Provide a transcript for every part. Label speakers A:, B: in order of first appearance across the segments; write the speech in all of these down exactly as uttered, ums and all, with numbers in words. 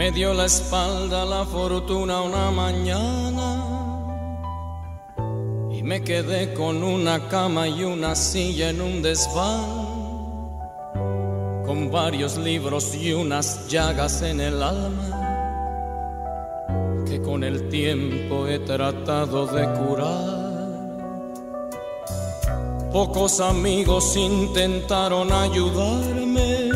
A: Me dio la espalda la fortuna una mañana y me quedé con una cama y una silla en un desván, con varios libros y unas llagas en el alma que con el tiempo he tratado de curar. Pocos amigos intentaron ayudarme,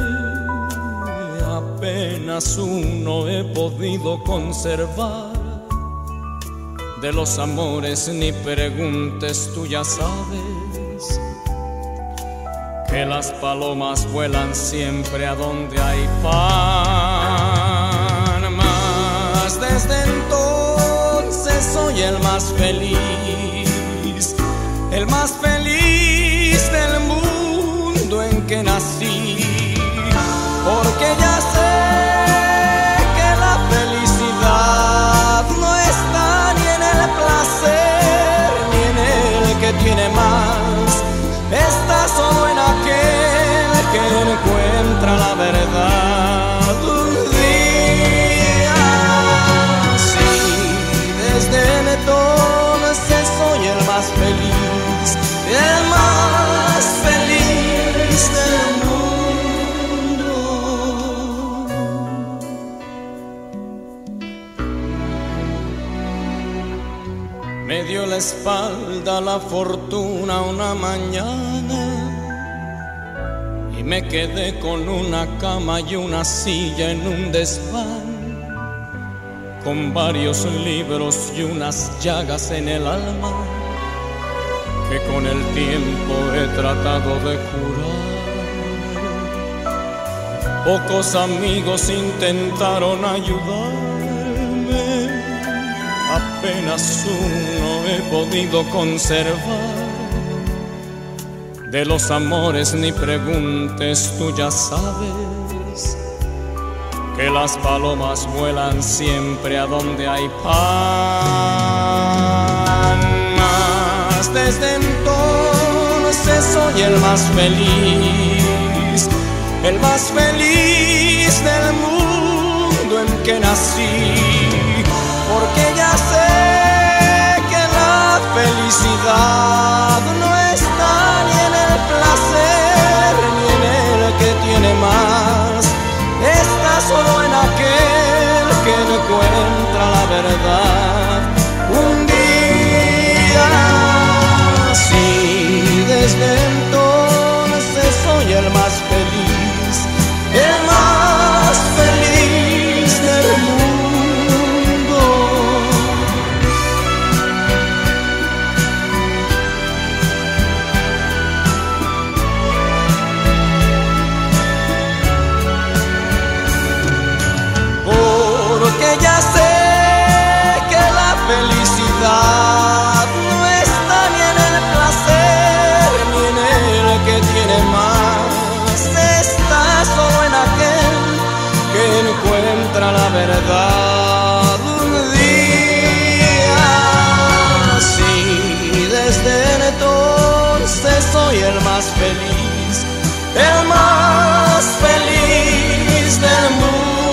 A: apenas uno he podido conservar. De los amores ni preguntes, tú ya sabes que las palomas vuelan siempre a donde hay pan. Mas desde entonces soy el más feliz, el más feliz del mundo en que nací, porque ya sé que la felicidad no está ni en el placer ni en el que tiene más, está solo en aquel que encuentra la verdad. Un día, sí, desde entonces soy el más feliz, el más feliz del mundo. Me dio la espalda la fortuna una mañana y me quedé con una cama y una silla en un desván, con varios libros y unas llagas en el alma que con el tiempo he tratado de curar. Pocos amigos intentaron ayudarme, apenas uno he podido conservar. De los amores ni preguntes, tú ya sabes que las palomas vuelan siempre a donde hay pan. Mas desde entonces soy el más feliz, el más feliz del mundo en que nací, porque ya sé que la felicidad no está ni en el placer ni en el que tiene más, está solo en aquel que encuentra la verdad. Un día, sí, desde entonces soy el más feliz, el más feliz del mundo. Porque ya sé que la felicidad no está ni en el placer ni en el que tiene más, está solo en aquel que encuentra la verdad. Un día, sí, desde entonces soy el más feliz, el más feliz del mundo.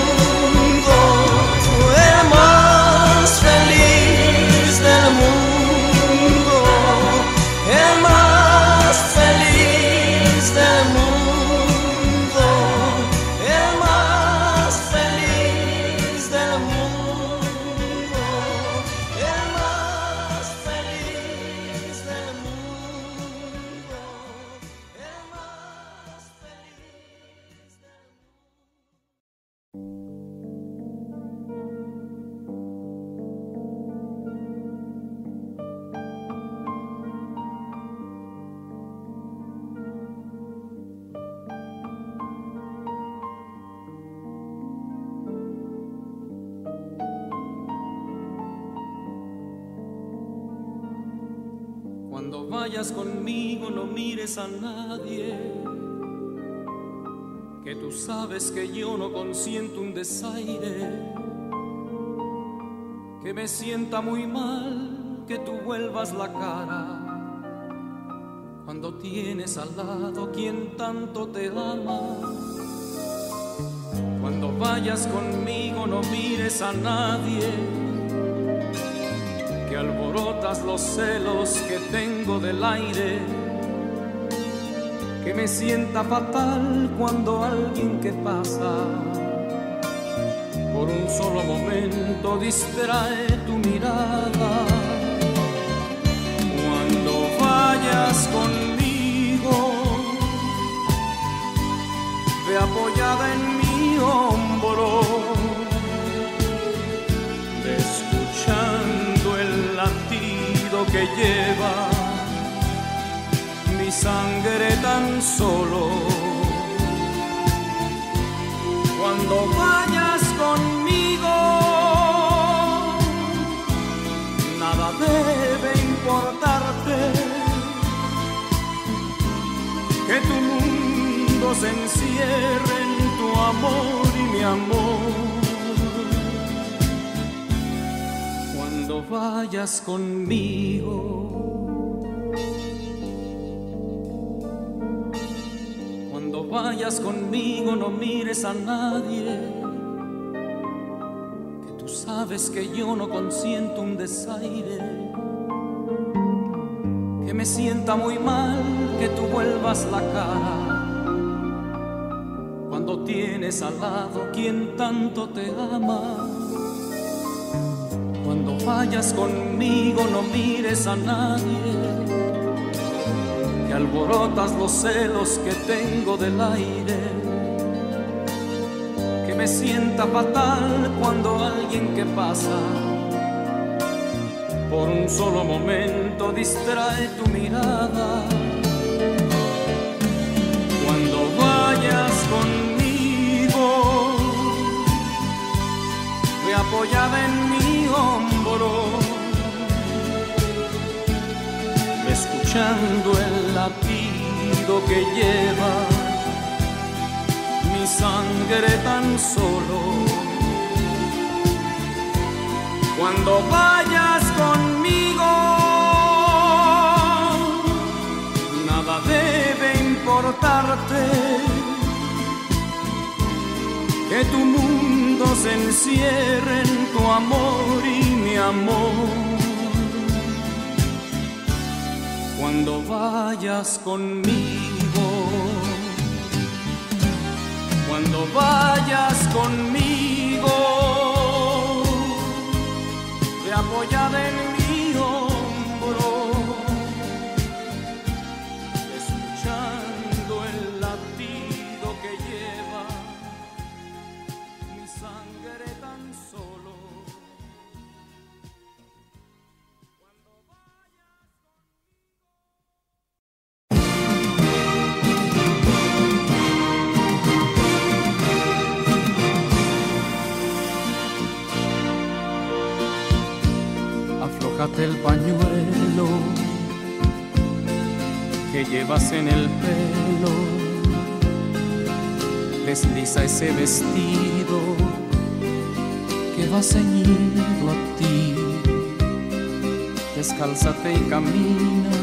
A: Cuando vayas conmigo no mires a nadie, que tú sabes que yo no consiento un desaire, que me sienta muy mal que tú vuelvas la cara cuando tienes al lado quien tanto te ama. Cuando vayas conmigo no mires a nadie, que alborotas los celos que tengo del aire, que me sienta fatal cuando alguien que pasa por un solo momento distrae tu mirada. Cuando vayas conmigo, ve apoyada en mi hombro, ve escuchando el latido que lleva mi sangre tan solo. Cuando vayas conmigo, nada debe importarte, que tu mundo se encierre en tu amor y mi amor. Cuando vayas conmigo, cuando vayas conmigo no mires a nadie, que tú sabes que yo no consiento un desaire, que me sienta muy mal que tú vuelvas la cara cuando tienes al lado quien tanto te ama. Cuando vayas conmigo no mires a nadie, que alborotas los celos que tengo del aire, que me sienta fatal cuando alguien que pasa por un solo momento distrae tu mirada. Cuando vayas conmigo, ve apoyada en mi hombro, ve escuchando el latido que lleva mi sangre tan solo. Cuando vayas conmigo, nada debe importarte, que tu mundo se encierre en tu amor y mi amor. Cuando vayas conmigo, cuando vayas conmigo, ve apoyada en mi hombro, escuchando el latido que lleva mi sangre tan solo. Aflójate el pañuelo que llevas en el pelo, desliza ese vestido que va ceñido a ti, descálzate y camina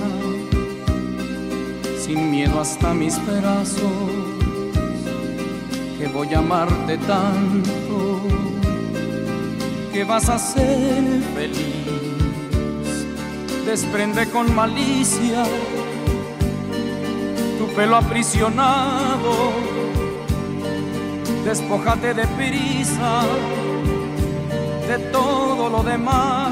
A: sin miedo hasta mis brazos, que voy a amarte tanto que vas a ser feliz. Desprende con malicia tu pelo aprisionado, despójate de prisa de todo lo demás,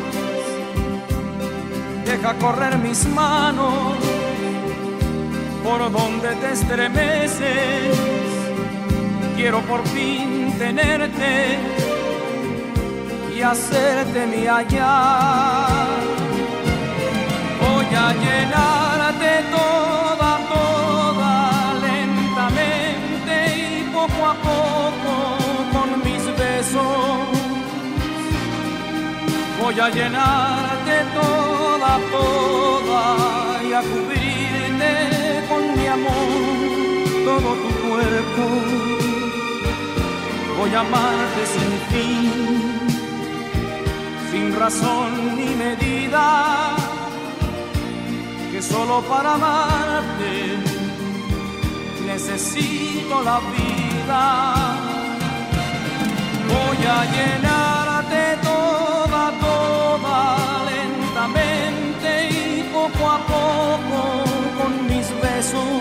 A: deja correr mis manos por donde te estremeces, quiero por fin tenerte y hacerte mía ya. Voy a llenarte toda, toda, lentamente y poco a poco con mis besos. Voy a llenarte toda, toda y a cubrirte con mi amor todo tu cuerpo. Voy a amarte sin fin, sin razón ni medida, que solo para amarte necesito la vida. Voy a llenarte toda, toda, lentamente y poco a poco con mis besos.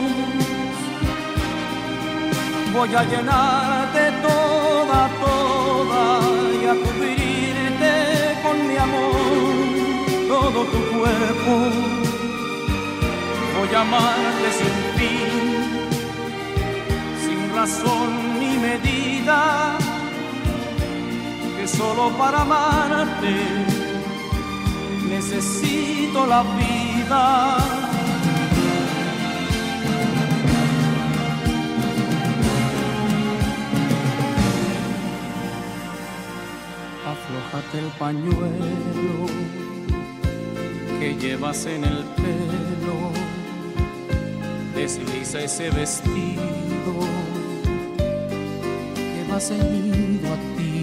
A: Voy a llenarte toda, toda y a cubrirte con mi amor todo tu cuerpo. Voy a amarte sin fin, sin razón ni medida, que solo para amarte necesito la vida. Aflójate el pañuelo que llevas en el pelo, desliza ese vestido que va ceñido a ti,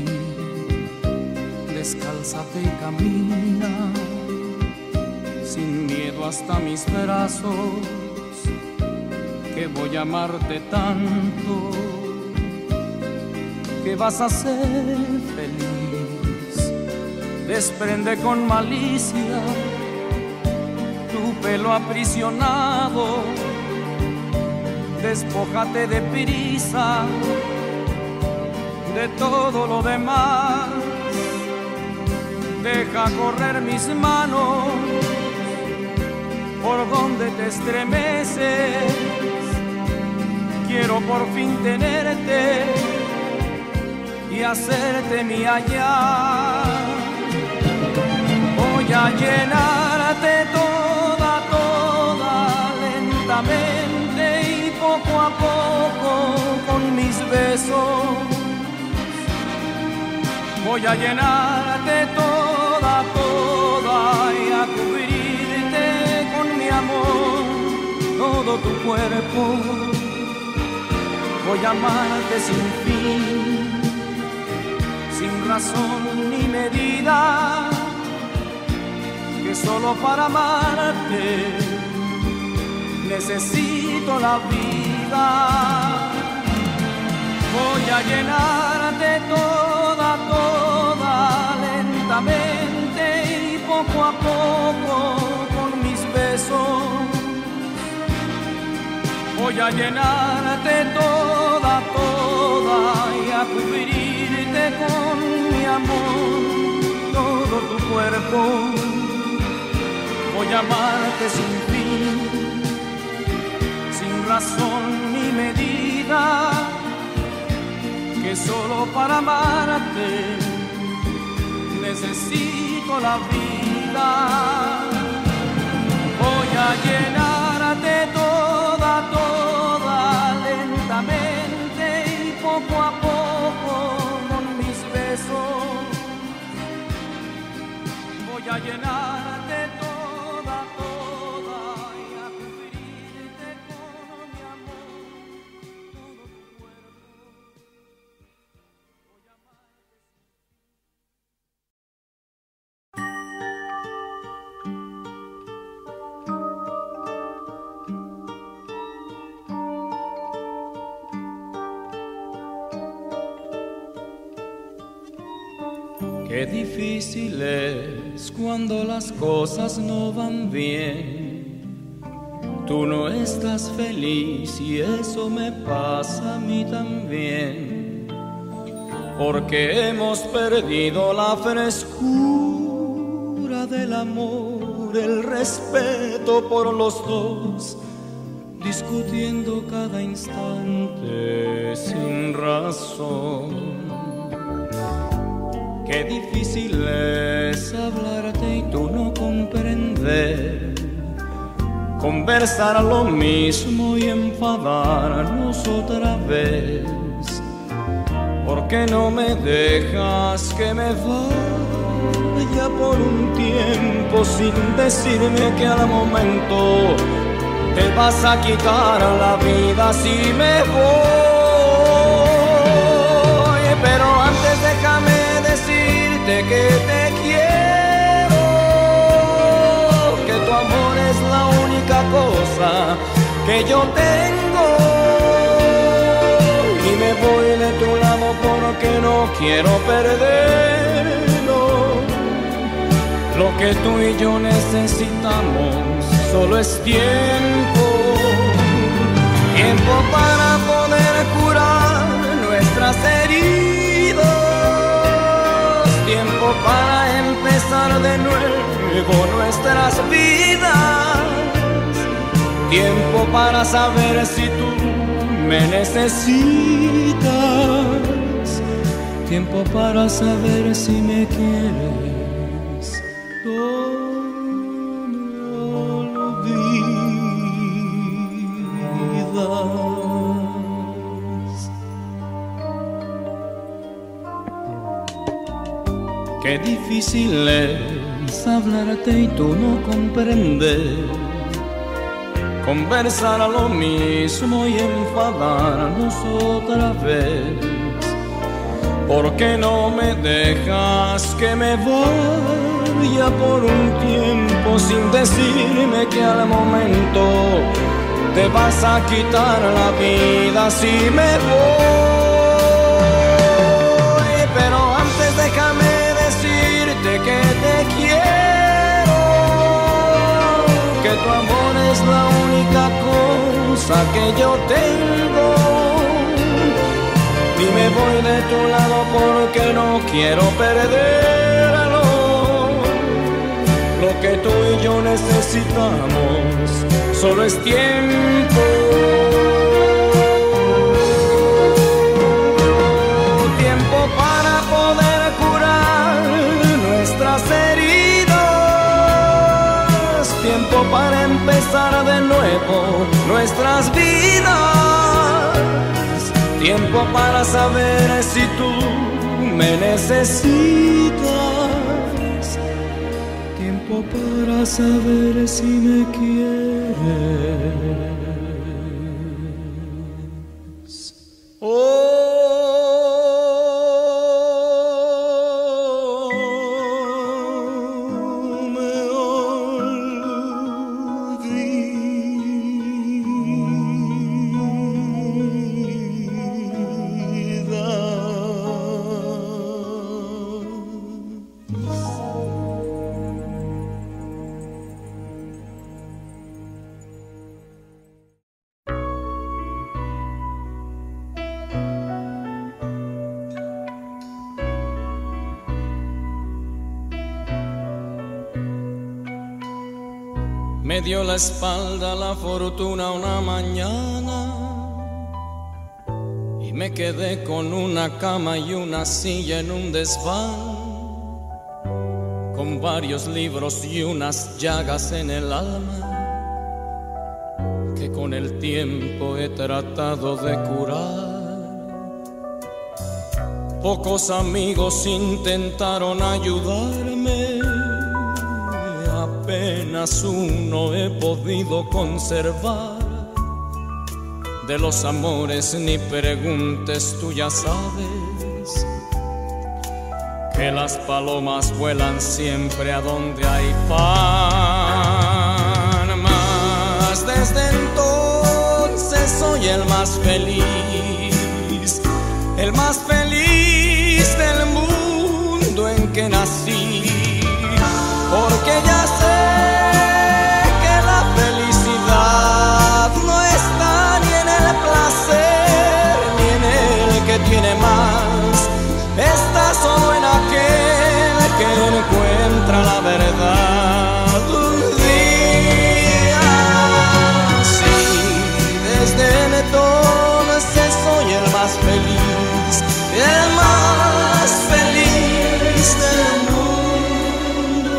A: descálzate y camina sin miedo hasta mis brazos, que voy a amarte tanto que vas a ser feliz. Desprende con malicia tu pelo aprisionado, despójate de prisa de todo lo demás, deja correr mis manos por donde te estremeces. Quiero por fin tenerte y hacerte mía ya. Voy a llenarte toda, toda, lentamente y poco a poco con mis besos. Voy a llenarte toda, toda y a cubrirte con mi amor todo tu cuerpo. Voy a amarte sin fin, sin razón ni medida, que solo para amarte necesito la vida. Voy a llenarte toda, toda, lentamente y poco a poco con mis besos. Voy a llenarte toda, toda y a cubrirte con mi amor todo tu cuerpo. Voy a amarte sin fin, sin razón ni medida, que solo para amarte necesito la vida. Voy a llenarte toda, toda, lentamente y poco a poco con mis besos. Voy a llenarte toda, toda y a cubrirte con mi amor todo tu cuerpo. Voy a amarte. Qué difícil es cuando las cosas no van bien. Tú no estás feliz y eso me pasa a mí también, porque hemos perdido la frescura del amor, el respeto por los dos, discutiendo cada instante sin razón. Qué difícil es hablarte y tú no comprender, conversar lo mismo y enfadarnos otra vez. ¿Por qué no me dejas que me vaya por un tiempo sin decirme que al momento te vas a quitar la vida si me voy? Pero antes déjame decirte que te quiero, que tu amor es la única cosa que yo tengo, y me voy de tu lado porque no quiero perderlo. Lo que tú y yo necesitamos solo es tiempo, tiempo para poder curar nuestras heridas, tiempo para empezar de nuevo nuestras vidas, tiempo para saber si tú me necesitas, tiempo para saber si me quieres. No me olvidas. Qué difícil es hablarte y tú no comprendes, conversar a lo mismo y enfadarnos otra vez. ¿Por qué no me dejas que me vaya por un tiempo sin decirme que al momento te vas a quitar la vida si me voy? Pero antes déjame decirte que te quiero, que tu amor es la única cosa que yo tengo. Y me voy de tu lado porque no quiero perderlo. Lo que tú y yo necesitamos solo es tiempo, tiempo para poder curar nuestras heridas, tiempo para empezar de nuevo nuestras vidas, tiempo para saber si tú me necesitas, tiempo para saber si me quieres. Oh. Me dio la espalda la fortuna una mañana y me quedé con una cama y una silla en un desván, con varios libros y unas llagas en el alma que con el tiempo he tratado de curar. Pocos amigos intentaron ayudarme, apenas uno he podido conservar. De los amores ni preguntes, tú ya sabes que las palomas vuelan siempre a donde hay pan. Mas desde entonces soy el más feliz, el más feliz del mundo en que nací, porque ya sé que la felicidad no está ni en el placer ni en el que tiene más, está solo en aquel que encuentra la verdad. Un día, sí, desde entonces soy el más feliz, el más feliz del mundo.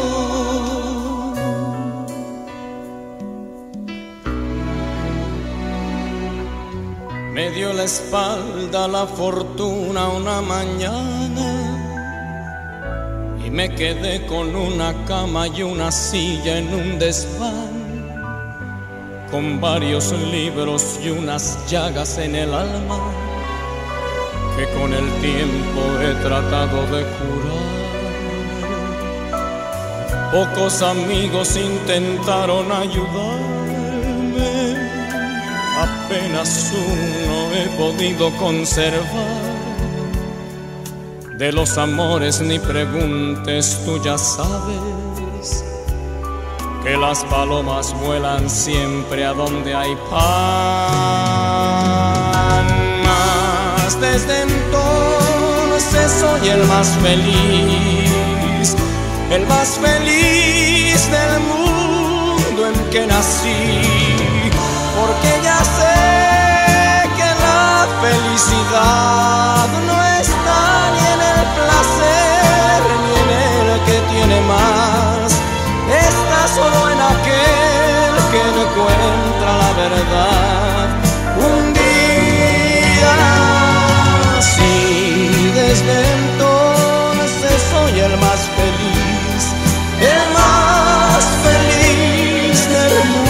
A: Me dio la espalda la fortuna una mañana y me quedé con una cama y una silla en un desván, con varios libros y unas llagas en el alma que con el tiempo he tratado de curar. Pocos amigos intentaron ayudarme, apenas uno he podido conservar. De los amores ni preguntes, tú ya sabes que las palomas vuelan siempre a donde hay pan. Mas desde entonces soy el más feliz, el más feliz del mundo en que nací, porque ya sé que la felicidad no está ni en el placer ni en el que tiene más, está solo en aquel que encuentra la verdad. Un día sí, desde entonces soy el más feliz, el más feliz del mundo.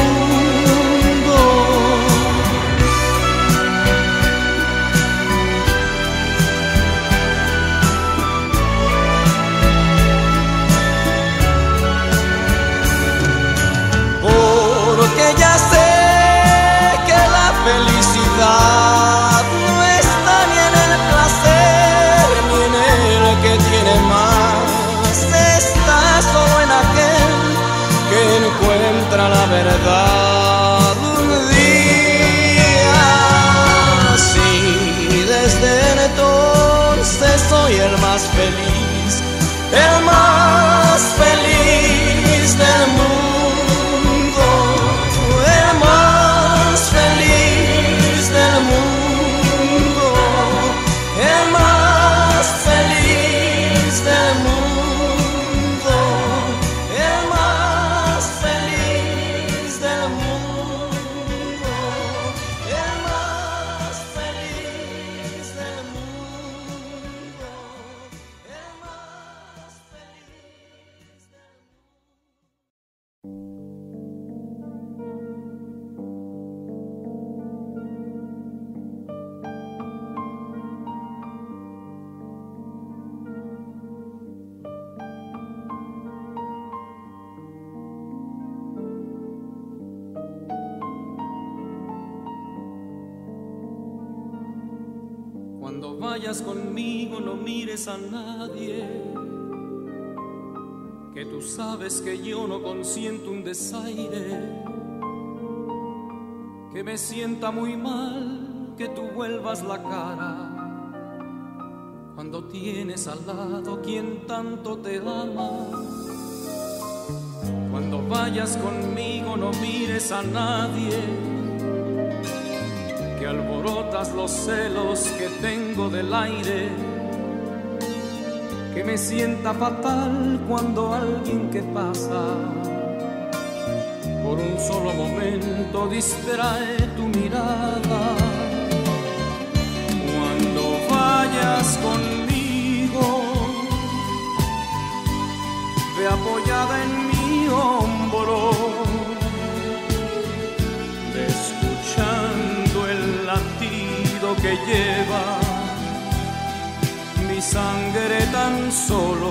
A: Porque ya sé que la felicidad no está ni en el placer ni en el que tiene más, está solo en aquel que encuentra la verdad. Un día sí, desde entonces soy el más feliz, el más feliz del mundo. Cuando vayas conmigo no mires a nadie, que tú sabes que yo no consiento un desaire, que me sienta muy mal que tú vuelvas la cara cuando tienes al lado quien tanto te ama. Cuando vayas conmigo no mires a nadie, que alborotas los celos que tengo del aire, que me sienta fatal cuando alguien que pasa por un solo momento distrae tu mirada. Cuando vayas conmigo, ve apoyada en mi hombro, ve escuchando el latido que lleva mi sangre tan solo.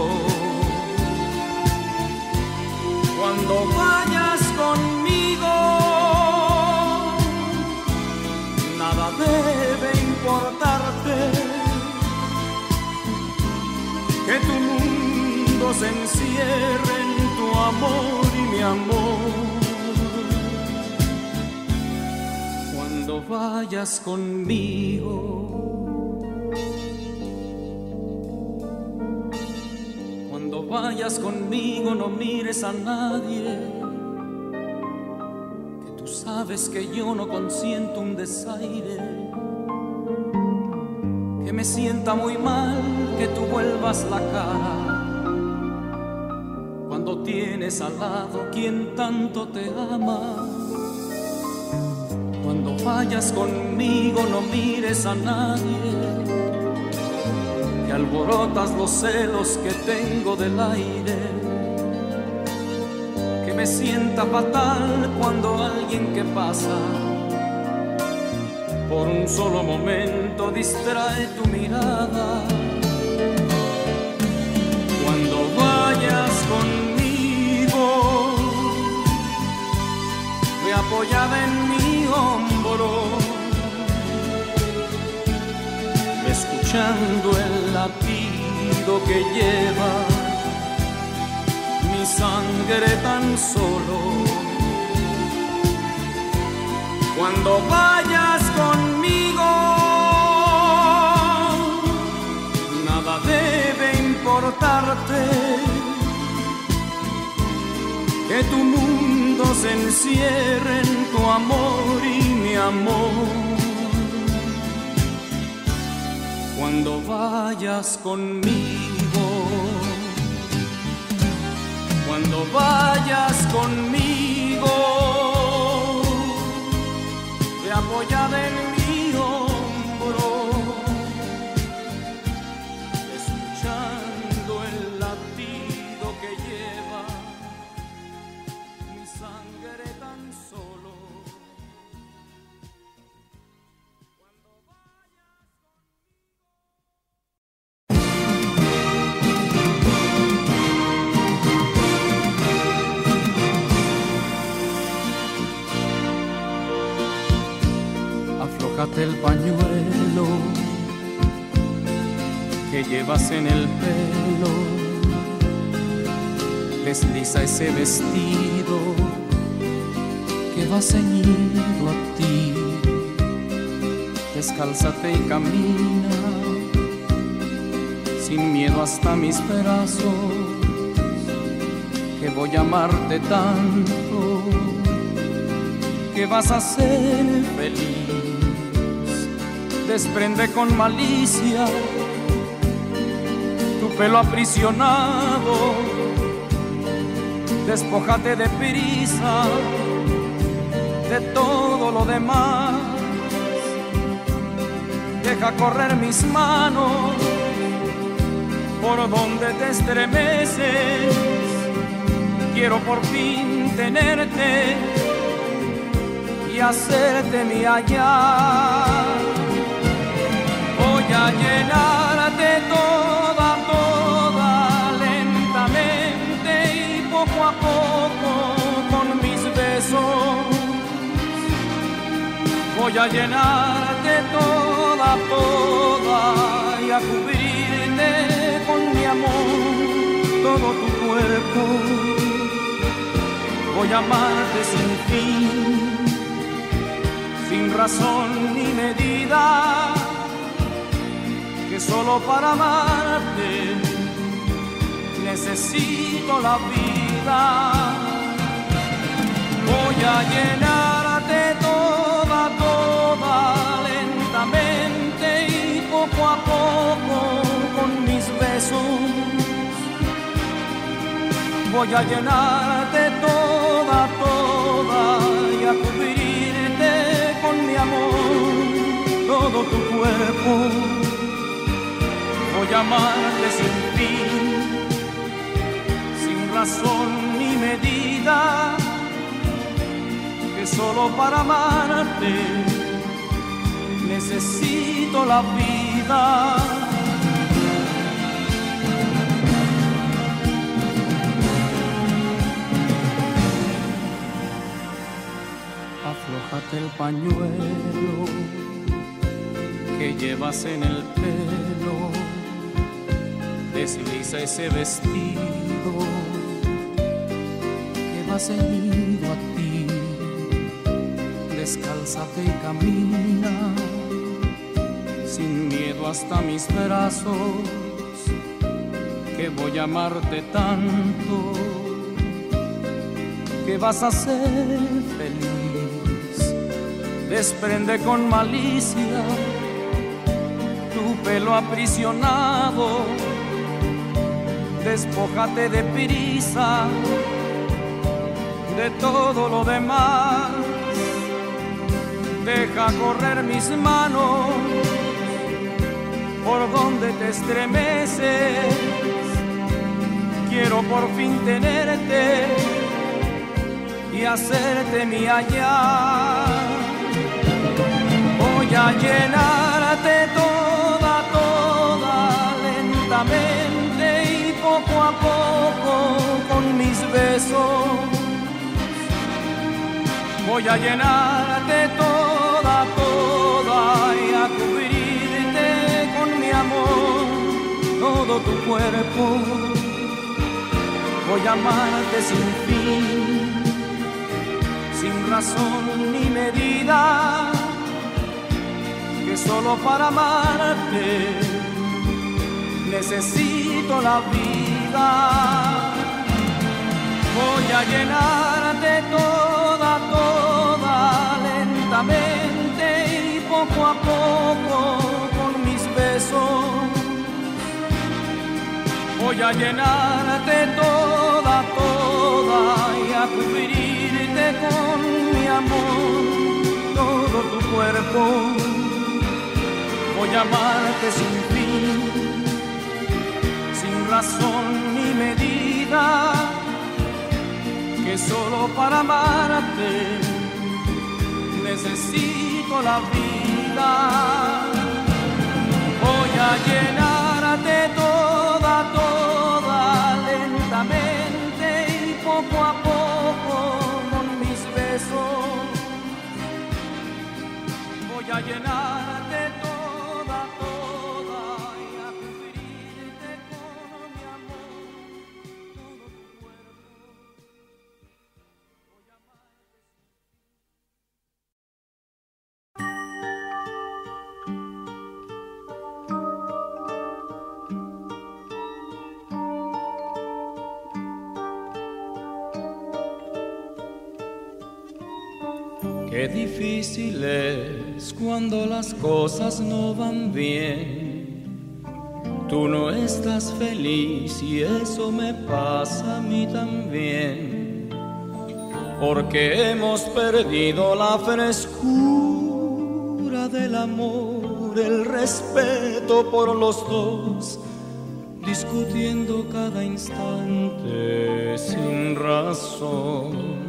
A: Cuando vayas conmigo, nada debe importarte, que tu mundo se encierre en tu amor y mi amor. Cuando vayas conmigo, cuando vayas conmigo no mires a nadie, que tú sabes que yo no consiento un desaire, que me sienta muy mal que tú vuelvas la cara cuando tienes al lado quien tanto te ama. Cuando vayas conmigo no mires a nadie, que alborotas los celos que tengo del aire, que me sienta fatal cuando alguien que pasa por un solo momento distrae tu mirada. Cuando vayas conmigo, ve apoyada en mi hombro, ve escuchando el latido latido que lleva mi sangre tan solo. Cuando vayas conmigo, nada debe importarte, que tu mundo se encierre en tu amor y mi amor. Cuando vayas conmigo, cuando vayas conmigo, te apoyaré en mi hombro, escuchando el latido que lleva mi sangre tan solo. Aflójate el pañuelo que llevas en el pelo, desliza ese vestido que va ceñido a ti, descálzate y camina sin miedo hasta mis brazos, que voy a amarte tanto que vas a ser feliz. Desprende con malicia tu pelo aprisionado, despójate de prisa de todo lo demás, deja correr mis manos por donde te estremeces, quiero por fin tenerte y hacerte mía ya. Voy a llenarte toda, toda, lentamente y poco a poco con mis besos. Voy a llenarte toda, toda y a cubrirte con mi amor todo tu cuerpo. Voy a amarte sin fin, sin razón ni medida, que solo para amarte necesito la vida. Voy a llenarte toda, toda, lentamente y poco a poco con mis besos. Voy a llenarte toda, toda y a cubrirte con mi amor todo tu cuerpo. Voy a amarte sin fin, sin razón ni medida, que solo para amarte necesito la vida. Aflójate el pañuelo que llevas en el pelo, desliza ese vestido que va ceñido a ti, descálzate y camina sin miedo hasta mis brazos, que voy a amarte tanto que vas a ser feliz. Desprende con malicia tu pelo aprisionado, despójate de prisa de todo lo demás, deja correr mis manos por donde te estremeces, quiero por fin tenerte y hacerte mía ya. Voy a llenarte toda, toda, lentamente y poco a poco con mis besos. Voy a llenarte toda, toda y a cubrirte con mi amor todo todo tu cuerpo. Voy a amarte sin fin, sin razón ni medida, que solo para amarte necesito la vida. Voy a llenarte toda, toda, lentamente y poco a poco con mis besos. Voy a llenarte toda, toda y a cubrirte con mi amor todo tu cuerpo. Voy a amarte sin fin, sin razón ni medida, que solo para amarte necesito la vida. Voy a llenarte toda, toda, lentamente y poco a poco con mis besos. Voy a llenarte toda, toda y a cubrirte con mi amor todo tu cuerpo. Voy a amarte. Qué difícil es cuando las cosas no van bien. Tú no estás feliz y eso me pasa a mí también. Porque hemos perdido la frescura del amor, el respeto por los dos, discutiendo cada instante sin razón.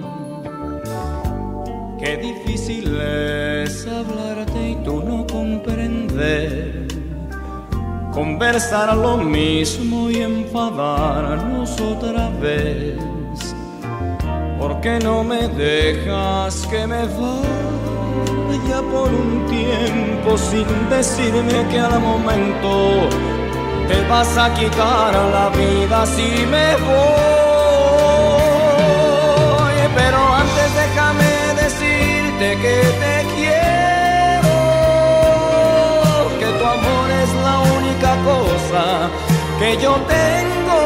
A: Qué difícil es hablarte y tú no comprender, conversar lo mismo y enfadarnos otra vez. ¿Por qué no me dejas que me vaya por un tiempo sin decirme que al momento te vas a quitar la vida si me voy? Pero antes déjame decirte que te quiero, que tu amor es la única cosa que yo tengo,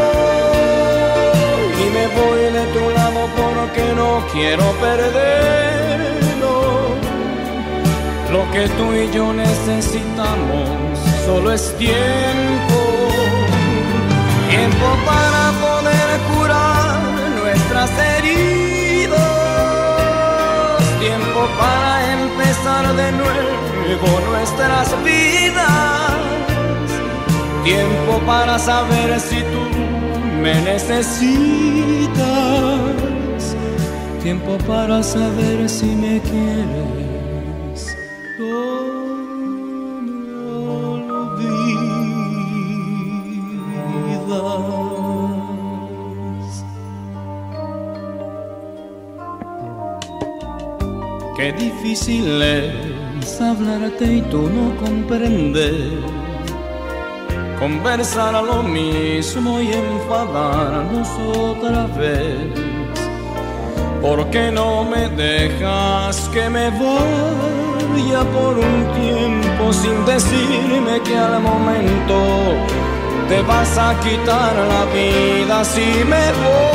A: y me voy de tu lado porque no quiero perderlo. Lo que tú y yo necesitamos solo es tiempo, tiempo para poder curar nuestras heridas, tiempo para empezar de nuevo nuestras vidas, tiempo para saber si tú me necesitas, tiempo para saber si me quieres. No me olvidas. Qué difícil es hablarte y tú no comprender, conversar a lo mismo y enfadarnos otra vez. ¿Por qué no me dejas que me vaya por un tiempo sin decirme que al momento te vas a quitar la vida si me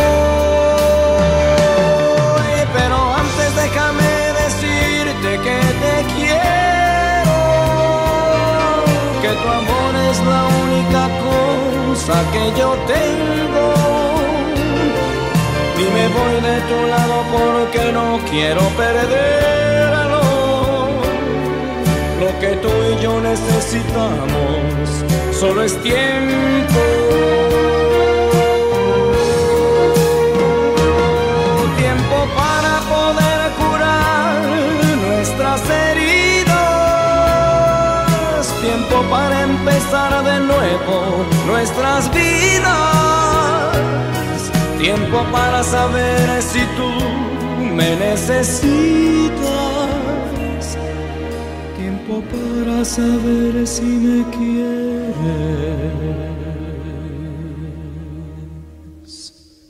A: voy? Pero antes déjame decirte que te quiero, que tu amor es la única cosa que yo tengo, y me voy de tu lado porque no quiero perderlo. Lo que tú y yo necesitamos solo es tiempo, tiempo para poder curar nuestras heridas, tiempo para empezar de nuevo nuestras vidas, tiempo para saber si tú me necesitas, tiempo para saber si me quieres.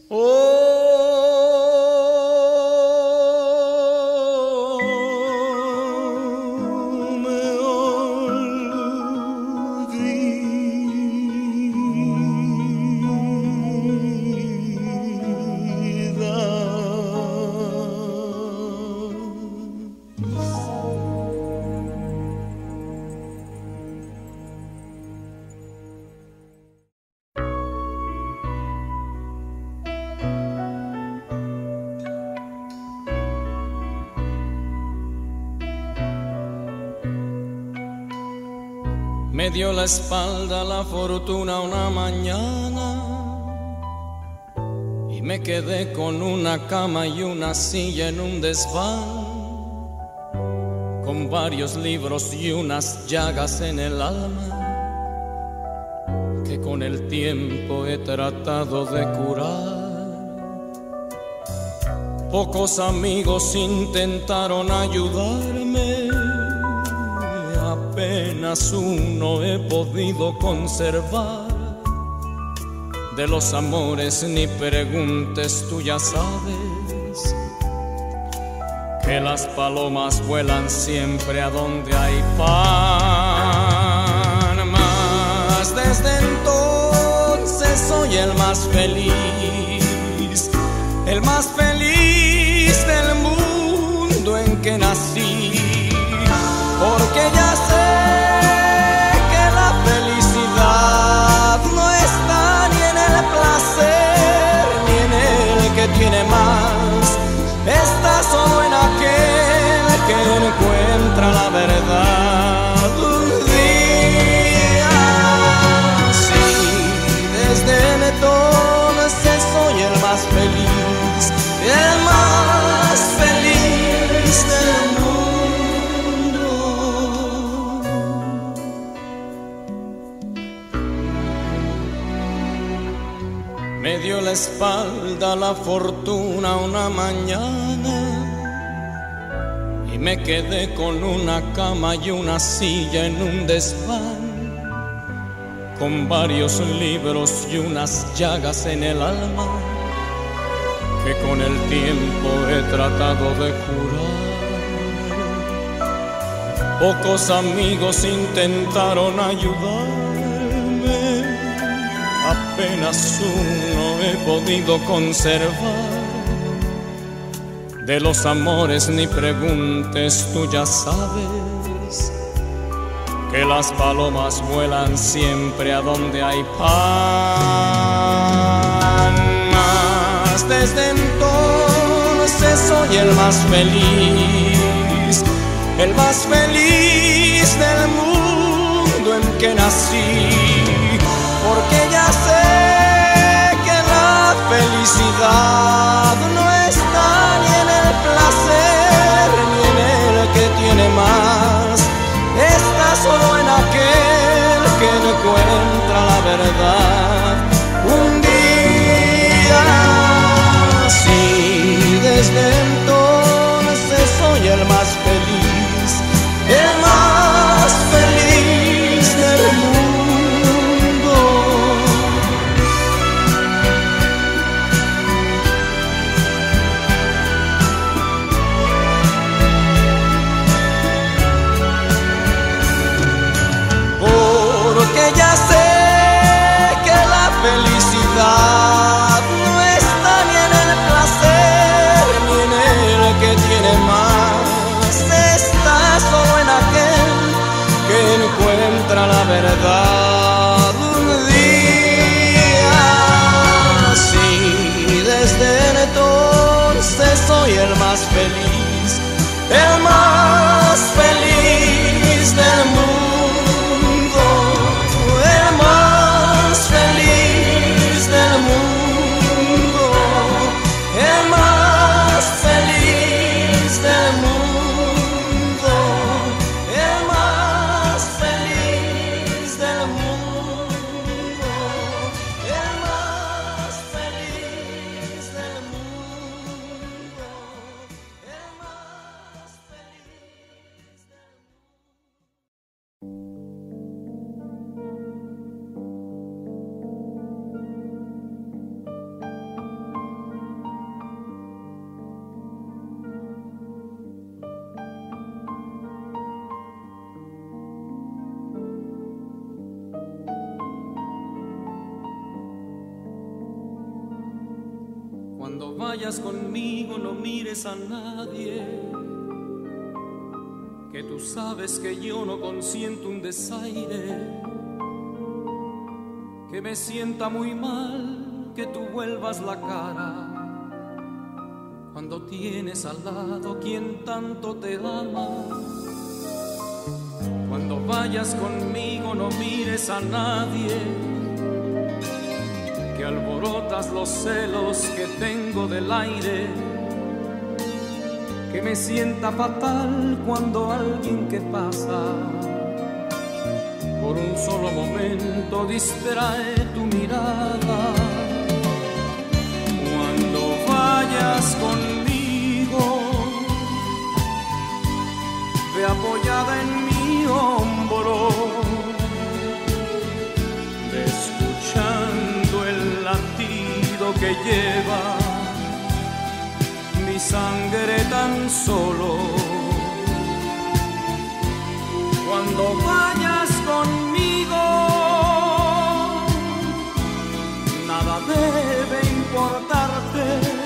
A: Me dio la espalda la fortuna una mañana y me quedé con una cama y una silla en un desván, con varios libros y unas llagas en el alma que con el tiempo he tratado de curar. Pocos amigos intentaron ayudarme, apenas uno he podido conservar. De los amores ni preguntes, tú ya sabes que las palomas vuelan siempre a donde hay pan. Mas desde entonces soy el más feliz, el más feliz del mundo en que nací, porque ya sé que la felicidad no está ni en el placer ni en el que tiene más, está solo en aquel que encuentra la verdad. Un día, sí, desde entonces soy el más feliz, el más feliz del mundo. Me dio la espalda la fortuna una mañana y me quedé con una cama y una silla en un desván, con varios libros y unas llagas en el alma que con el tiempo he tratado de curar. Pocos amigos intentaron ayudarme, apenas uno he podido conservar. De los amores ni preguntes, tú ya sabes que las palomas vuelan siempre a donde hay pan. Mas desde entonces soy el más feliz, el más feliz del mundo en que nací, porque ya sé que la felicidad no está ni en el placer ni en el que tiene más, está solo en aquel que encuentra la verdad. Un día, sí, desde entonces soy el más feliz, el más feliz del mundo. Porque ya sé que la felicidad no está ni en el placer ni en el que tiene más, está solo en aquel que encuentra la verdad. Un día, sí, desde entonces soy el más feliz, el más feliz del mundo. Cuando vayas conmigo no mires a nadie, que tú sabes que yo no consiento un desaire, que me sienta muy mal que tú vuelvas la cara cuando tienes al lado quien tanto te ama. Cuando vayas conmigo no mires a nadie, que alborotas los celos que tengo del aire, que me sienta fatal cuando alguien que pasa por un solo momento distrae tu mirada. Cuando vayas conmigo, ve apoyada en mi hombro, ve escuchando el latido que lleva mi sangre tan solo. Cuando vayas conmigo, nada debe importarte,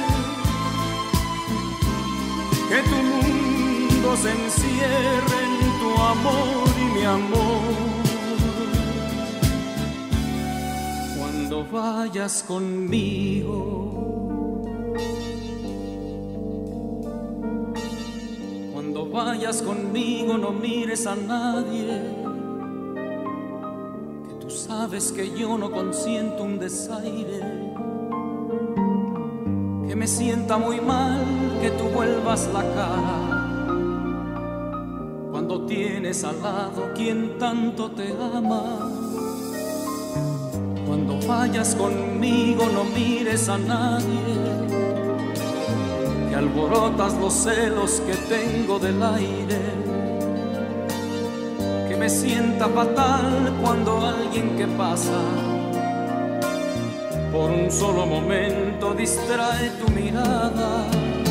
A: que tu mundo se encierre en tu amor y mi amor. Cuando vayas conmigo, cuando vayas conmigo no mires a nadie, que tú sabes que yo no consiento un desaire, que me sienta muy mal que tú vuelvas la cara cuando tienes al lado quien tanto te ama. Cuando vayas conmigo no mires a nadie, que alborotas los celos que tengo del aire, que me sienta fatal cuando alguien que pasa por un solo momento distrae tu mirada.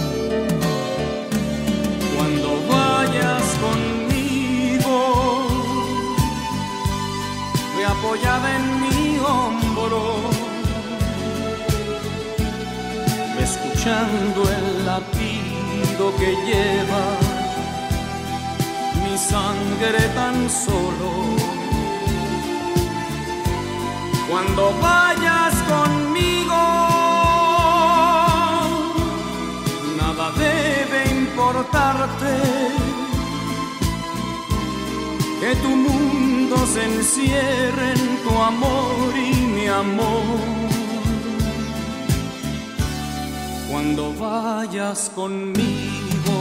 A: Cuando vayas conmigo, ve apoyada en mi hombro, ve escuchando el latido que lleva mi sangre tan solo. Cuando vayas conmigo, nada debe importarte, que tu mundo se encierre en tu amor y mi amor. Cuando vayas conmigo,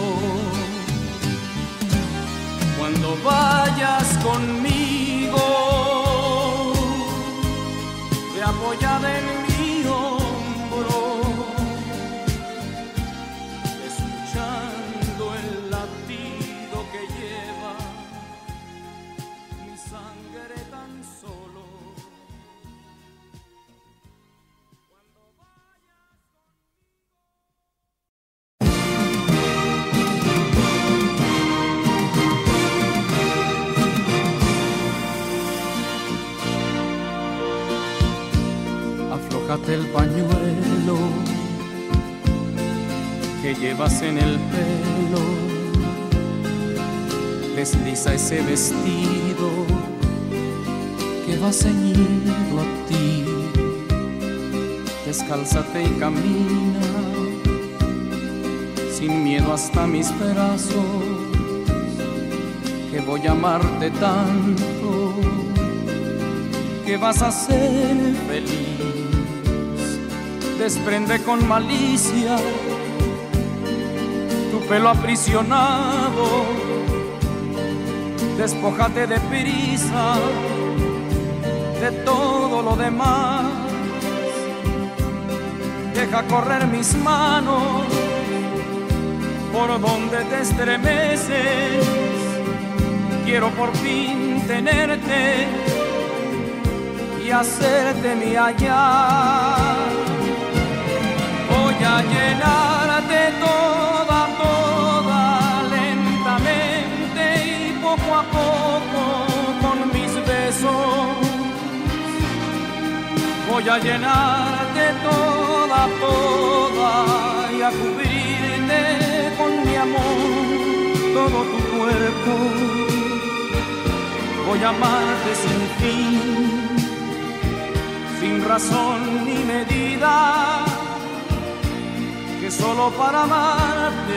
A: cuando vayas conmigo, apoyada en mi hombro, escuchando el latido que lleva mi sangre tan solo. Cuando vayas aflójate el pañuelo que llevas en el pelo, desliza ese vestido que va ceñido a ti, descálzate y camina sin miedo hasta mis brazos, que voy a amarte tanto que vas a ser feliz. Desprende con malicia tu pelo aprisionado, despójate de prisa de todo lo demás, deja correr mis manos por donde te estremeces, quiero por fin tenerte y hacerte mía ya. Voy a llenarte toda, toda, lentamente y poco a poco con mis besos. Voy a llenarte toda, toda, cubrirte con mi amor todo tu cuerpo. Voy a amarte sin fin, sin razón ni medida, que solo para amarte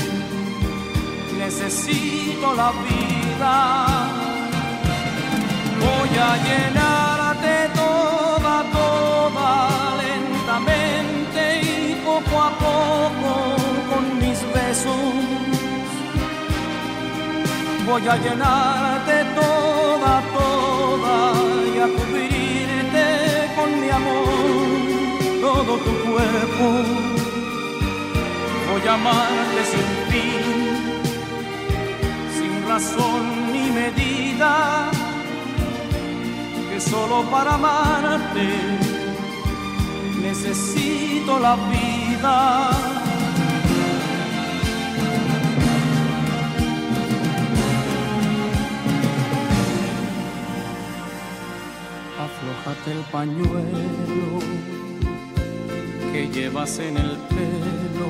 A: necesito la vida. Voy a llenarte toda, toda, lentamente y poco a poco con mis besos. Voy a llenarte toda, toda y a cubrirte con mi amor todo tu cuerpo. Voy a amarte sin fin, sin razón ni medida, que solo para amarte necesito la vida. Aflójate el pañuelo que llevas en el pelo,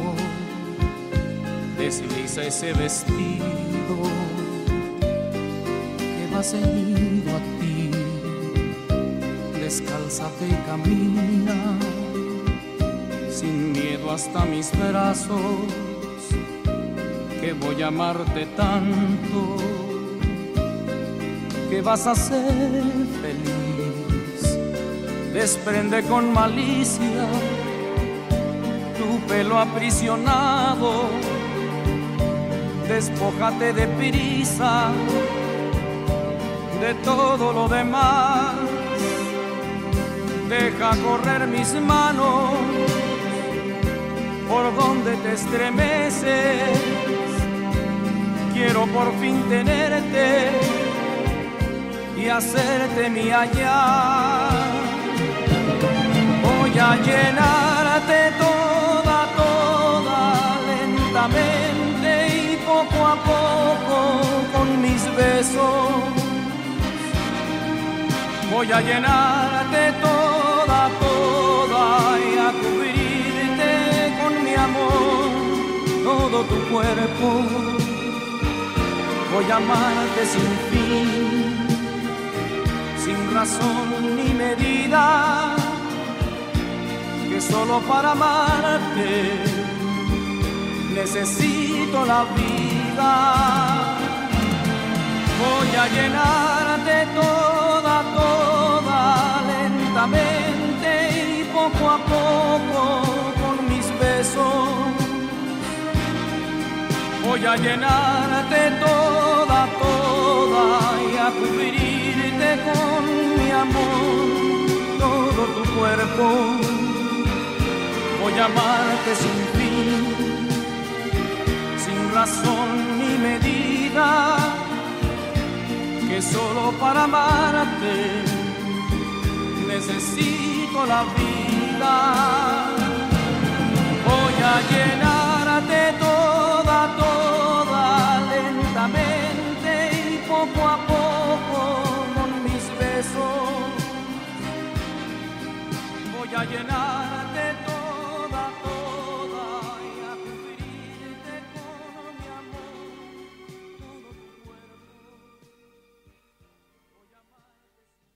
A: desliza ese vestido que va ceñido a ti, descálzate y camina sin miedo hasta mis brazos, que voy a amarte tanto que vas a ser feliz. Desprende con malicia tu pelo aprisionado, despójate de prisa de todo lo demás, deja correr mis manos por donde te estremeces. Quiero por fin tenerte y hacerte mía ya. Voy a llenarte toda, toda, lentamente y poco a poco con mis besos. Voy a llenarte toda, toda y a cubrirte con mi amor todo tu cuerpo. Voy a amarte sin fin, sin razón ni medida, que solo para amarte necesito la vida. Voy a llenarte toda, toda, lentamente y poco a poco con mis besos. Voy a llenarte toda, toda y a cubrirte con mi amor todo tu cuerpo. Voy a amarte sin fin, sin razón ni medida, que solo para amarte necesito la vida. Voy a llenarte toda, toda, lentamente y poco a poco con mis besos. Voy a llenarte toda, toda y a cubrirte con mi amor todo tu cuerpo. Voy a amarte.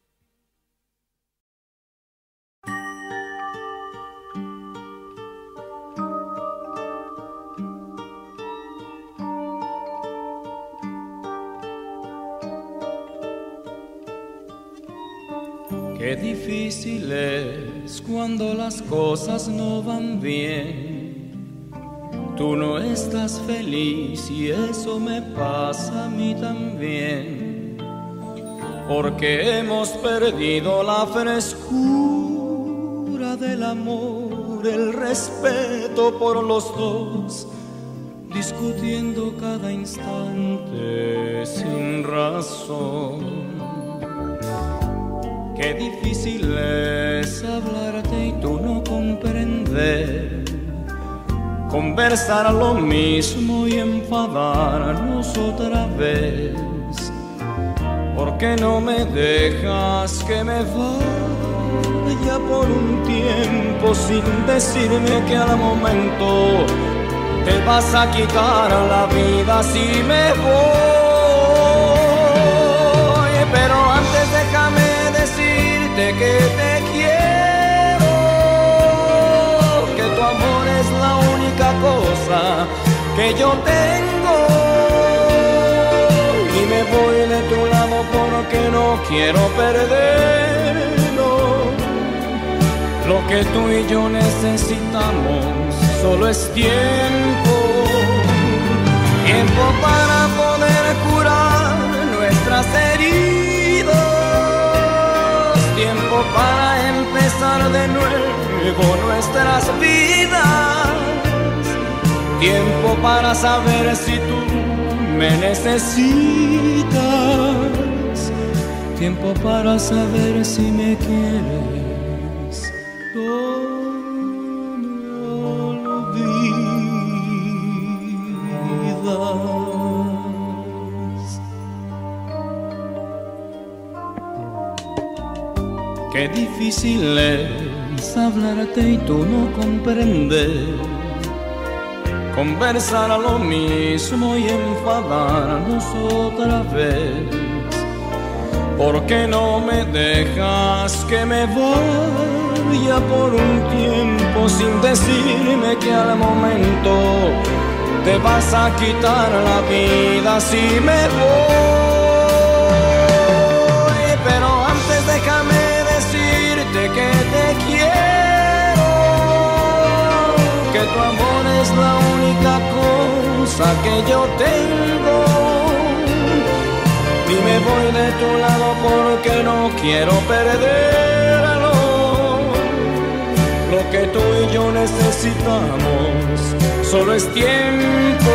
A: Qué difícil es cuando las cosas no van bien. Tú no estás feliz y eso me pasa a mí también. Porque hemos perdido la frescura del amor, el respeto por los dos, discutiendo cada instante sin razón. Qué difícil es hablarte y tú no comprender, conversar lo mismo y enfadarnos otra vez. ¿Por qué no me dejas que me vaya ya por un tiempo sin decirme que al momento te vas a quitar la vida si me voy. Pero antes déjame decirte que te quiero, que tu amor es la única cosa que yo tengo, y me voy de tu lado porque no quiero perderlo. Lo que tú y yo necesitamos solo es tiempo, tiempo para poder curar nuestras heridas, tiempo para empezar de nuevo nuestras vidas, tiempo para saber si tú me necesitas, tiempo para saber si me quieres. No me olvidas. Qué difícil es hablarte y tú no comprendes, conversar a lo mismo y enfadarnos otra vez. ¿Por qué no me dejas que me vaya por un tiempo sin decirme que al momento te vas a quitar la vida si me voy? Pero antes déjame decirte que te quiero, que tu amor es la única cosa que yo tengo, y me voy de tu lado porque no quiero perderlo. Lo que tú y yo necesitamos solo es tiempo,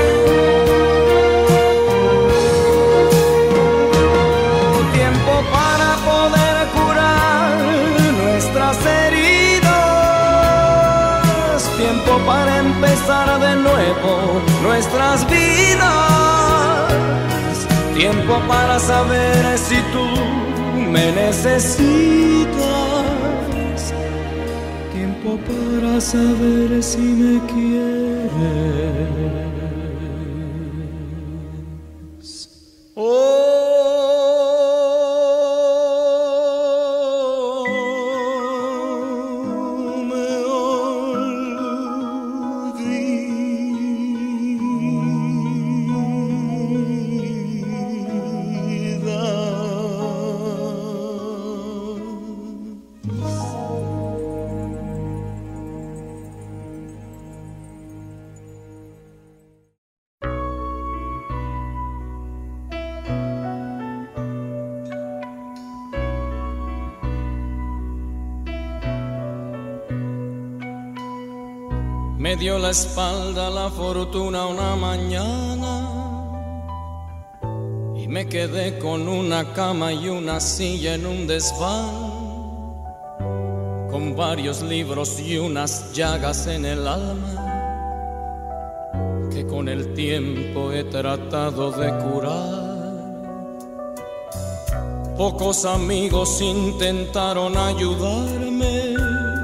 A: tiempo para poder curar nuestras heridas, tiempo para empezar de nuevo nuestras vidas, tiempo para saber si tú me necesitas, tiempo para saber si me quieres. Oh. Me dio la espalda la fortuna una mañana y me quedé con una cama y una silla en un desván, con varios libros y unas llagas en el alma que con el tiempo he tratado de curar. Pocos amigos intentaron ayudarme,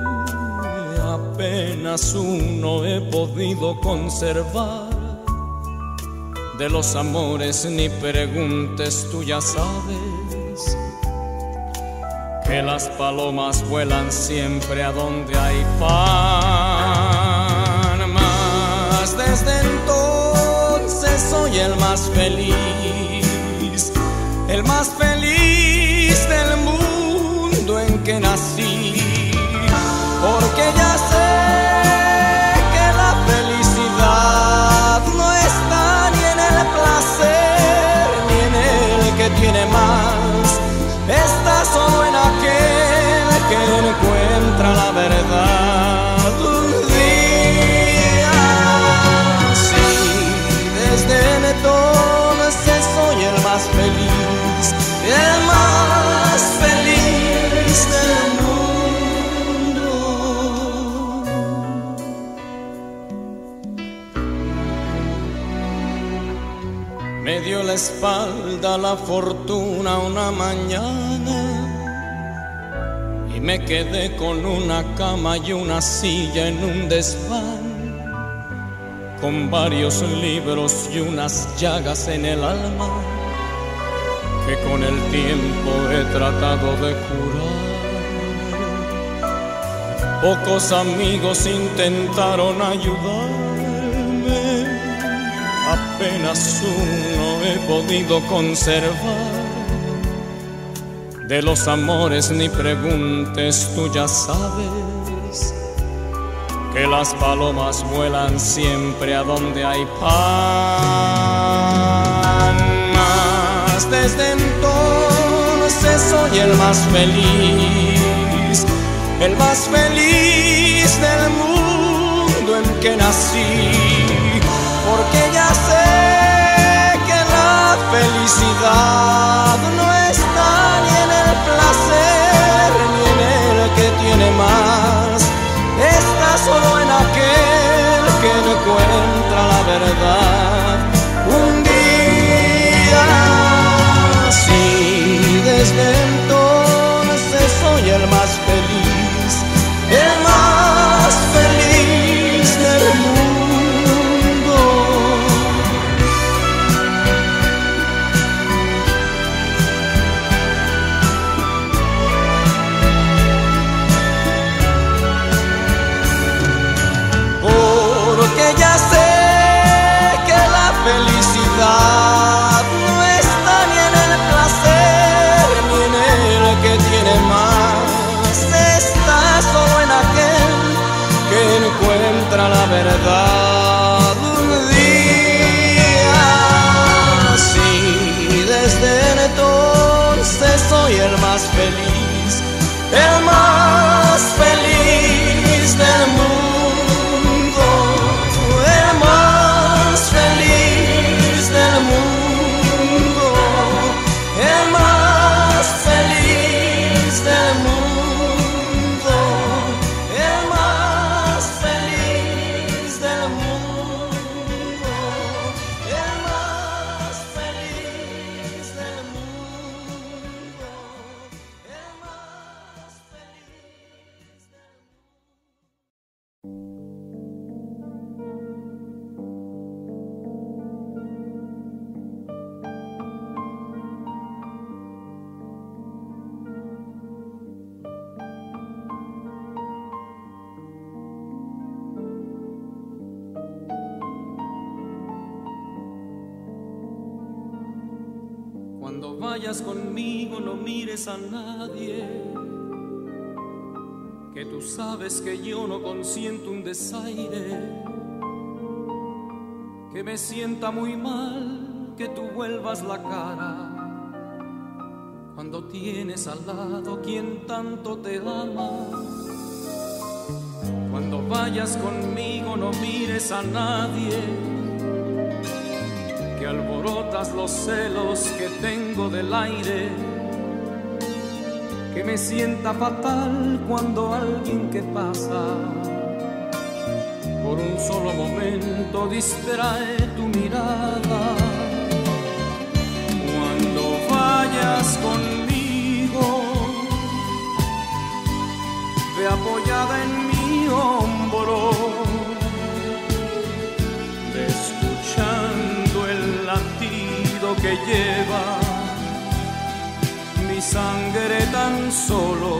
A: apenas uno he podido conservar. De los amores ni preguntes, tú ya sabes que las palomas vuelan siempre a donde hay pan. Mas desde entonces soy el más feliz, el más feliz del mundo en que nací, porque ya sé que la felicidad no está ni en el placer ni en el que tiene más, está solo en aquel que encuentra la verdad. Un día, sí, desde entonces soy el más feliz, el más feliz del mundo. Me dio la espalda la fortuna una mañana y y me quedé con una cama y una silla en un desván, con varios libros y unas llagas en el alma que con el tiempo he tratado de curar. Pocos amigos intentaron ayudarme, apenas uno he podido conservar. De los amores ni preguntes, tú ya sabes que las palomas vuelan siempre a donde hay pan. Mas desde entonces soy el más feliz, el más feliz del mundo en que nací, porque ya sé que la felicidad no está ni en el placer ni en el que tiene más, está solo en aquel que no encuentra la verdad. Un día sí, desde entonces soy el más feliz, el más feliz del mundo. Porque ya sé que la felicidad no está ni en el placer ni en el que tiene más, está solo en aquel que encuentra la verdad. Un día sí, desde entonces soy el más feliz, el más feliz del mundo.
B: Cuando vayas conmigo no mires a nadie, que tú sabes que yo no consiento un desaire, que me sienta muy mal que tú vuelvas la cara cuando tienes al lado quien tanto te ama. Cuando vayas conmigo no mires a nadie, que alborotas los celos que tengo del aire, que me sienta fatal cuando alguien que pasa por un solo momento distrae tu mirada. Cuando vayas conmigo, ve apoyada en mi hombro, ve escuchando el latido que lleva mi sangre tan solo.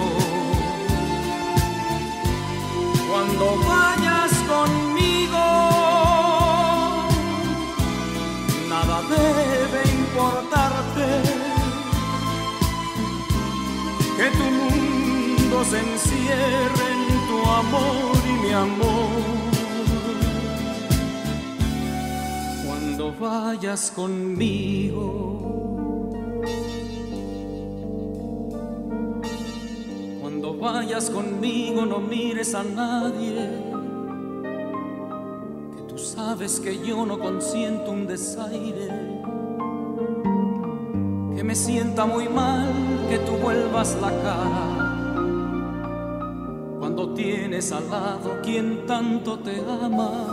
B: Cuando vayas conmigo, nada debe importarte, que tu mundo se encierre en tu amor y mi amor. Cuando vayas conmigo, cuando vayas conmigo no mires a nadie, que tú sabes que yo no consiento un desaire, que me sienta muy mal que tú vuelvas la cara cuando tienes al lado quien tanto te ama.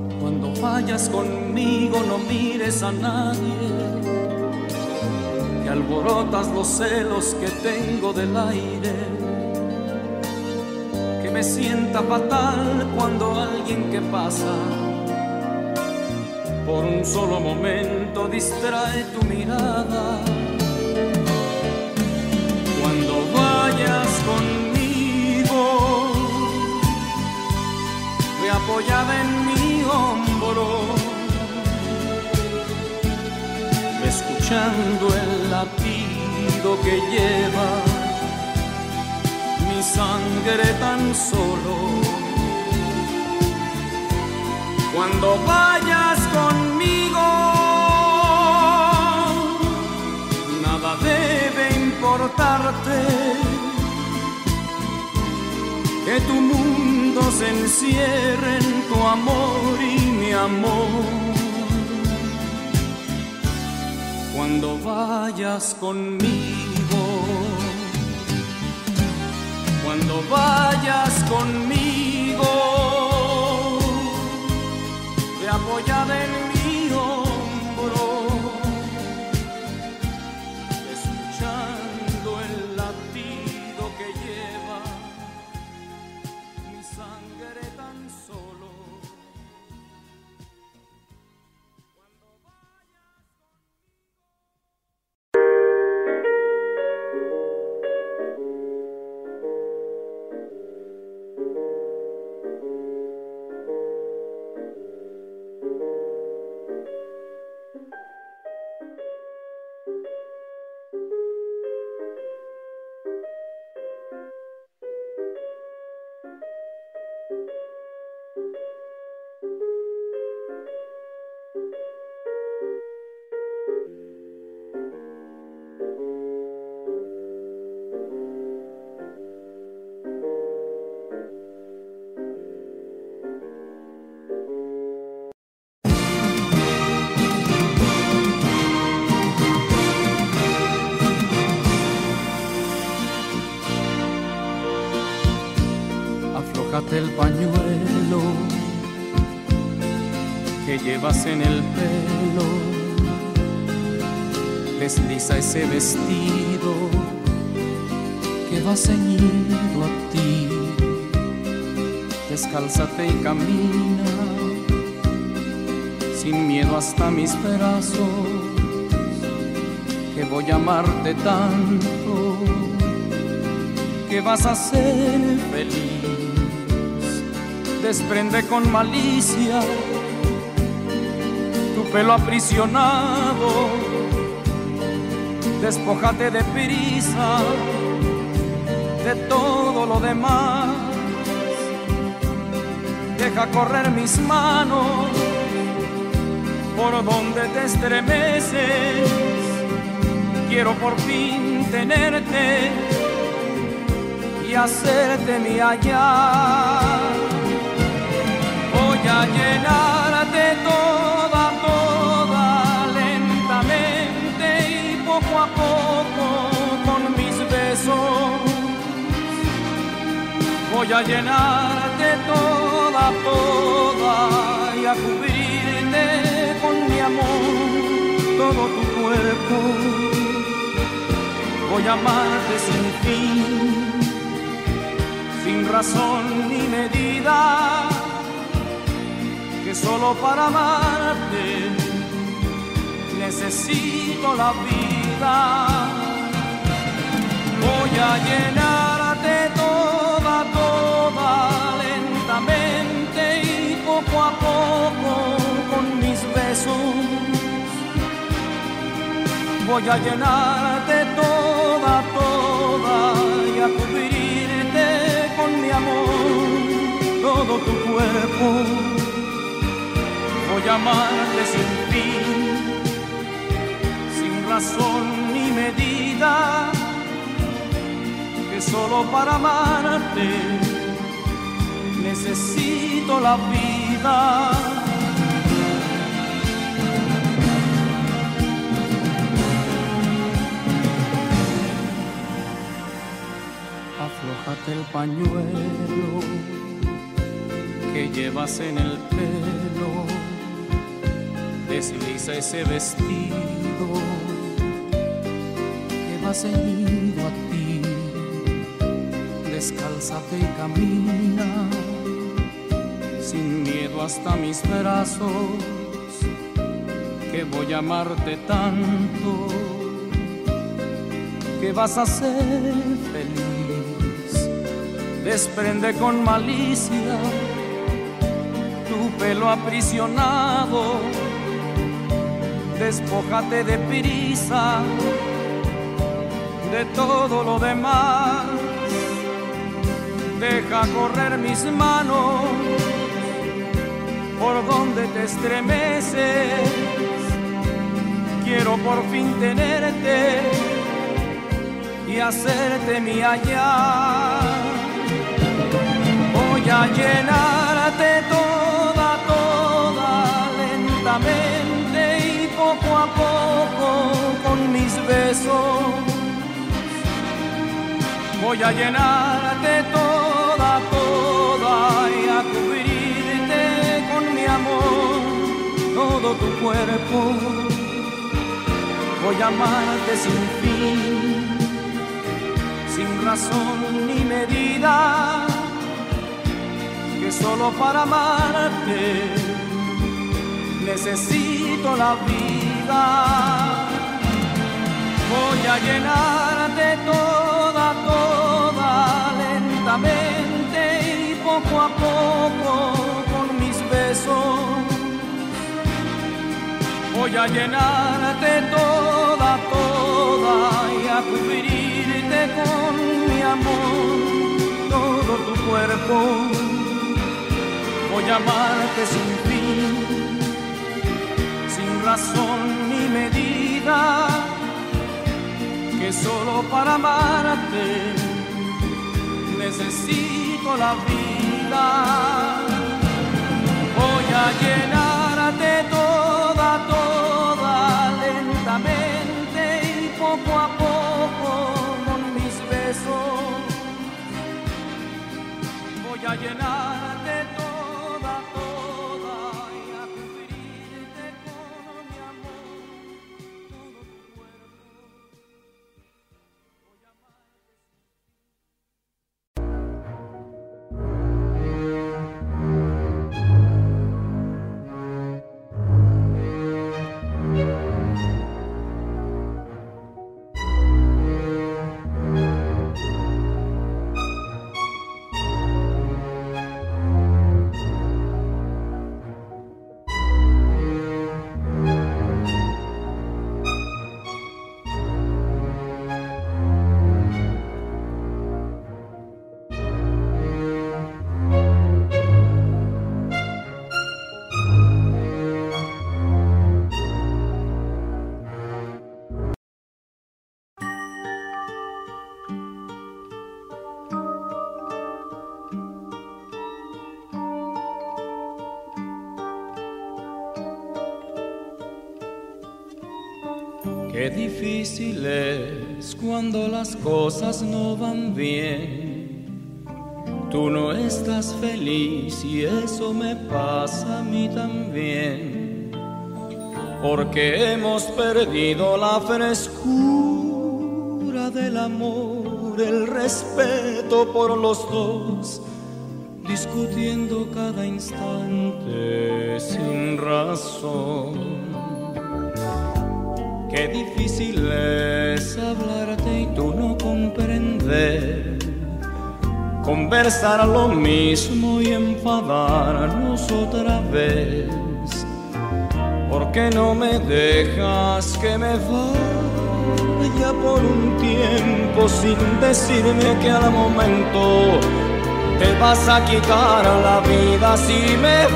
B: Cuando vayas conmigo no mires a nadie, que alborotas los celos que tengo del aire, que me sienta fatal cuando alguien que pasa por un solo momento distrae tu mirada. Cuando vayas conmigo, ve apoyada en mi hombro, escuchando el latido que lleva mi sangre tan solo. Cuando vayas conmigo, nada debe importarte, que tu mundo se encierre en tu amor y mi amor. Cuando vayas conmigo, cuando vayas conmigo, ve apoyada en mi hombro, escuchando el latido que lleva mi sangre tan solo. Aflójate el pañuelo que llevas en el pelo, desliza ese vestido que va ceñido a ti, descálzate y camina sin miedo hasta mis brazos, que voy a amarte tanto que vas a ser feliz. Desprende con malicia tu pelo aprisionado, despójate de prisa de todo lo demás, deja correr mis manos por donde te estremeces, quiero por fin tenerte y hacerte mía ya. Voy a llenarte toda, toda, lentamente y poco a poco con mis besos. Voy a llenarte toda, toda y a cubrirte con mi amor todo tu cuerpo. Voy a amarte sin fin, sin razón ni medida, que solo para amarte necesito la vida. Voy a llenarte toda, toda, lentamente y poco a poco con mis besos. Voy a llenarte toda, toda y a cubrirte con mi amor todo tu cuerpo. Voy a amarte sin fin, sin razón ni medida, que solo para amarte necesito la vida. Aflójate el pañuelo que llevas en el pelo, desliza ese vestido ha ceñido a ti. Descálzate y camina, sin miedo hasta mis brazos, que voy a amarte tanto, que vas a ser feliz. Desprende con malicia tu pelo aprisionado, despójate de prisa de todo lo demás. Deja correr mis manos por donde te estremeces. Quiero por fin tenerte y hacerte mía ya. Voy a llenarte toda, toda lentamente y poco a poco con mis besos. Voy a llenarte toda, toda y a cubrirte con mi amor todo tu cuerpo. Voy a amarte sin fin, sin razón ni medida, que solo para amarte necesito la vida. Voy a llenarte toda, toda lentamente y poco a poco con mis besos. Voy a llenarte toda, toda y a cubrirte con mi amor todo tu cuerpo. Voy a amarte sin fin, sin razón ni medida, que solo para amarte necesito la vida. Voy a llenarte toda, toda lentamente y poco a poco con mis besos. Voy a llenarte toda, toda y a cubrirte con mi amor todo tu cuerpo.
A: Qué difícil es cuando las cosas no van bien. Tú no estás feliz y eso me pasa a mí también. Porque hemos perdido la frescura del amor, el respeto por los dos, discutiendo cada instante sin razón. Qué difícil es hablarte y tú no comprender, conversar lo mismo y enfadarnos otra vez. ¿Por qué no me dejas que me vaya por un tiempo sin decirme que al momento te vas a quitar la vida si me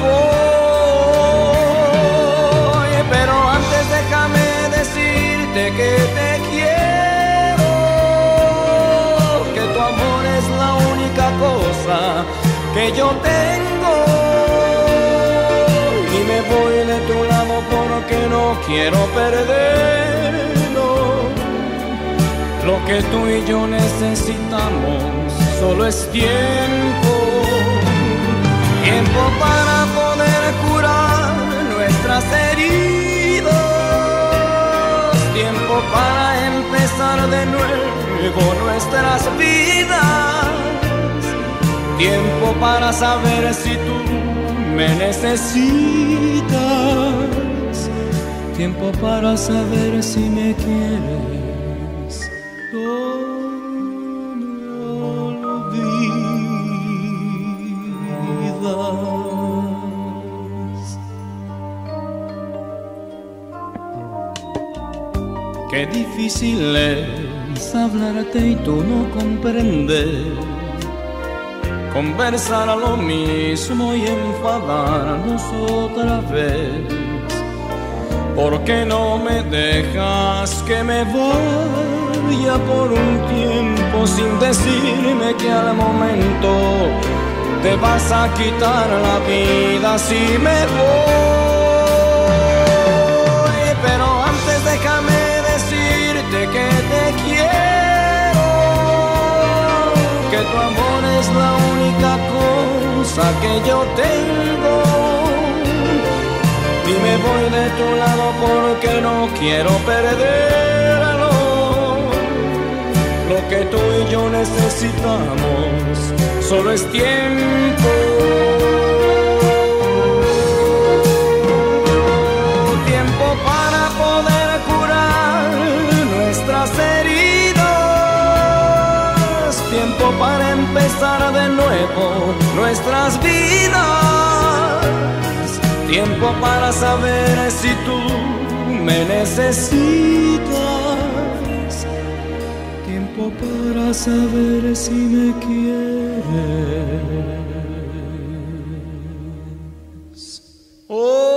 A: voy? Pero antes déjame decirte que te quiero, que tu amor es la única cosa que yo tengo, y me voy de tu lado porque no quiero perderlo. Lo que tú y yo necesitamos solo es tiempo, tiempo para poder curar nuestras heridas, tiempo para empezar de nuevo nuevo nuestras vidas. Tiempo para saber si tú me necesitas. Tiempo para saber si me quieres. No me olvidas. Qué difícil es hablarte y tú no comprendes. Conversar a lo mismo y enfadarnos otra vez. ¿Por qué no me dejas que me vaya por un tiempo sin decirme que al momento te vas a quitar la vida si me voy? Pero antes déjame decirte que te quiero, que tu amor es la única cosa que yo tengo. Y me voy de tu lado porque no quiero perderlo. Lo que tú y yo necesitamos solo es tiempo. Tiempo para poder curar nuestras heridas. Tiempo para empezar de nuevo nuestras vidas. Tiempo para saber si tú me necesitas. Tiempo para saber si me quieres. Oh.